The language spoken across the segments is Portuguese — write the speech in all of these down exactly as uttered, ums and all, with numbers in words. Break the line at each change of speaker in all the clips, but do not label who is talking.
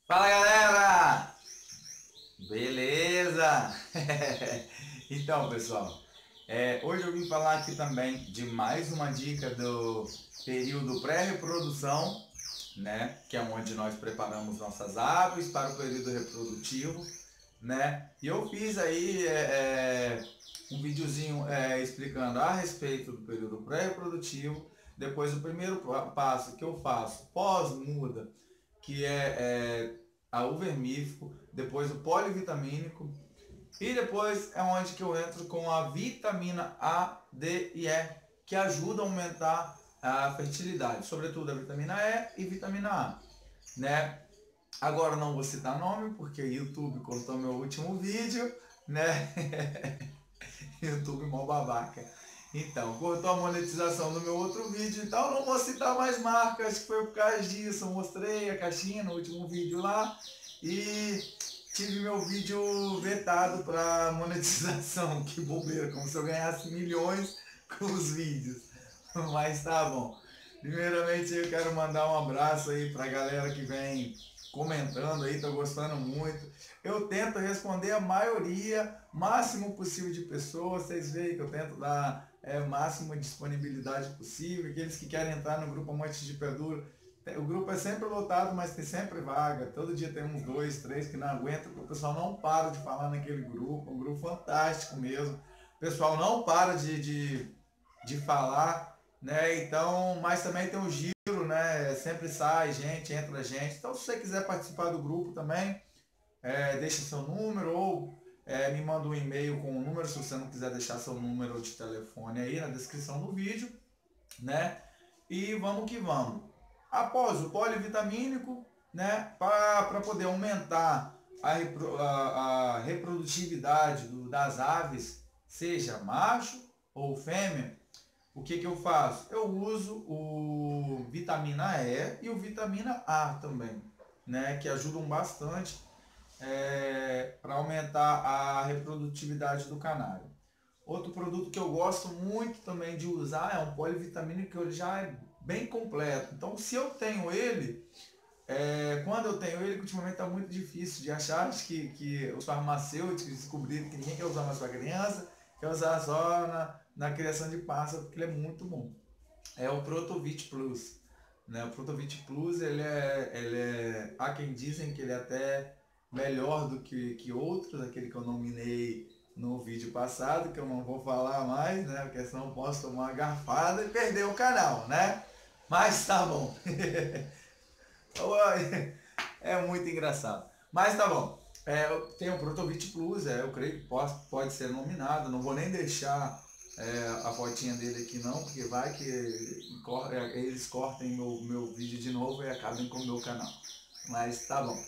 Fala galera! Beleza? Então pessoal, é, hoje eu vim falar aqui também de mais uma dica do período pré-reprodução, né? Que é onde nós preparamos nossas aves para o período reprodutivo, né? E eu fiz aí é, é, um videozinho é, explicando a respeito do período pré-reprodutivo. Depois o primeiro passo que eu faço pós-muda, que é, é a, o vermífugo, depois o polivitamínico e depois é onde que eu entro com a vitamina A, D e E, que ajuda a aumentar a fertilidade, sobretudo a vitamina E e vitamina A, né? Agora não vou citar nome porque o YouTube cortou meu último vídeo, né? YouTube mó babaca. Então, cortou a monetização do meu outro vídeo, então não vou citar mais marcas, que foi por causa disso. Eu mostrei a caixinha no último vídeo lá e tive meu vídeo vetado para monetização. Que bobeira, como se eu ganhasse milhões com os vídeos. Mas tá bom. Primeiramente eu quero mandar um abraço aí pra galera que vem comentando aí, tô gostando muito. Eu tento responder a maioria, máximo possível de pessoas. Vocês veem que eu tento dar é, máxima disponibilidade possível. Aqueles que querem entrar no grupo Amantes de Pé Duro, o grupo é sempre lotado, mas tem sempre vaga. Todo dia tem uns dois, três que não aguentam, porque o pessoal não para de falar naquele grupo. Um grupo fantástico mesmo. O pessoal não para de, de, de falar, né? Então, mas também tem um giro, né? Sempre sai gente, entra gente. Então, se você quiser participar do grupo também, é, deixa seu número ou é, me manda um e-mail com o número, se você não quiser deixar seu número de telefone aí na descrição do vídeo, né? E vamos que vamos. Após o polivitamínico, né? Para poder aumentar a, repro, a, a reprodutividade do, das aves, seja macho ou fêmea, o que, que eu faço? Eu uso o vitamina E e o vitamina A também, né? Que ajudam bastante é, para aumentar a reprodutividade do canário. Outro produto que eu gosto muito também de usar é um polivitamínico que ele já é bem completo. Então, se eu tenho ele, é, quando eu tenho ele, que ultimamente está muito difícil de achar, acho que, que os farmacêuticos descobriram que ninguém quer usar mais para criança, quer usar só na, na criação de pássaro, porque ele é muito bom. É o Protovit Plus. Né? O Protovit Plus, ele é, ele é, há quem dizem que ele é até melhor do que, que outros, aquele que eu nominei no vídeo passado, que eu não vou falar mais, né? Porque senão eu posso tomar uma garfada e perder o canal, né? Mas tá bom. É muito engraçado. Mas tá bom. É, tem o Protovit Plus, é, eu creio que pode, pode ser nominado. Não vou nem deixar é, a fotinha dele aqui não, porque vai que eles cortem meu, meu vídeo de novo e acabem com o meu canal. Mas tá bom.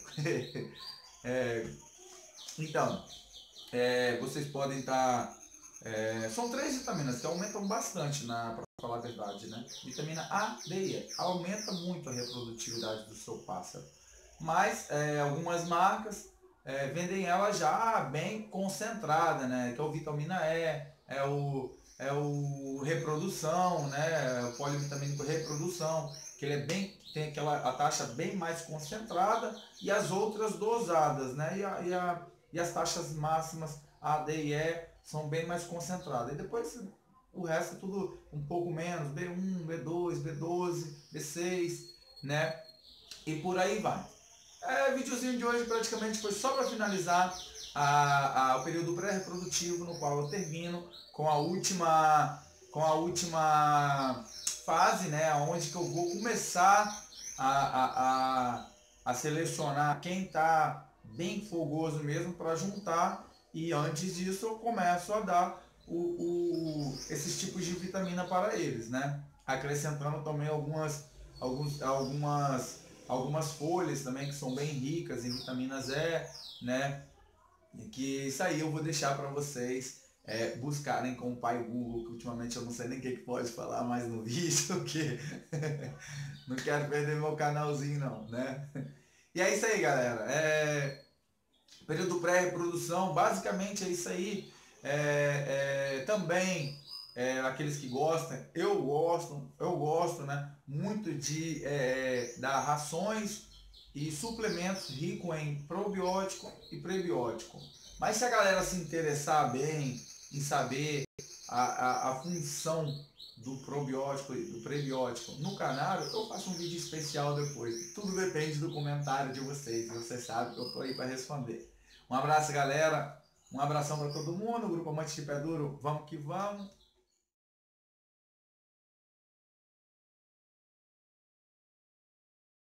É, então, é, vocês podem estar. Tá, é, são três vitaminas que aumentam bastante, para falar a verdade, né? Vitamina A, D e E. Aumenta muito a reprodutividade do seu pássaro. Mas é, algumas marcas é, vendem ela já bem concentrada, né? Que é o vitamina E, é o, é o reprodução, né? O polivitamínico reprodução, que ele é bem, tem aquela a taxa bem mais concentrada e as outras dosadas, né? E, a, e, a, e as taxas máximas A, D e E são bem mais concentradas. E depois o resto é tudo um pouco menos, B um, B dois, B doze, B seis, né? E por aí vai. É, o videozinho de hoje praticamente foi só para finalizar a, a, o período pré-reprodutivo, no qual eu termino com a última, com a última fase, né, onde que eu vou começar a, a, a, a selecionar quem está bem fogoso mesmo para juntar, e antes disso eu começo a dar o, o, esses tipos de vitamina para eles, né, acrescentando também algumas, alguns, algumas algumas folhas também que são bem ricas em vitaminas E, né? Que isso aí eu vou deixar para vocês é, buscarem com o pai Google, que ultimamente eu não sei nem o que, que pode falar mais no vídeo, porque não quero perder meu canalzinho não, né? E é isso aí, galera. É, período pré-reprodução, basicamente é isso aí. É, é, também é, aqueles que gostam, eu gosto, eu gosto, né, muito de é, dar rações e suplementos ricos em probiótico e prebiótico. Mas se a galera se interessar bem em saber a, a, a função do probiótico e do prebiótico no canário, eu faço um vídeo especial depois. Tudo depende do comentário de vocês. Você sabe que eu estou aí para responder. Um abraço, galera. Um abração para todo mundo. Grupo Amante de Pé Duro, vamos que vamos.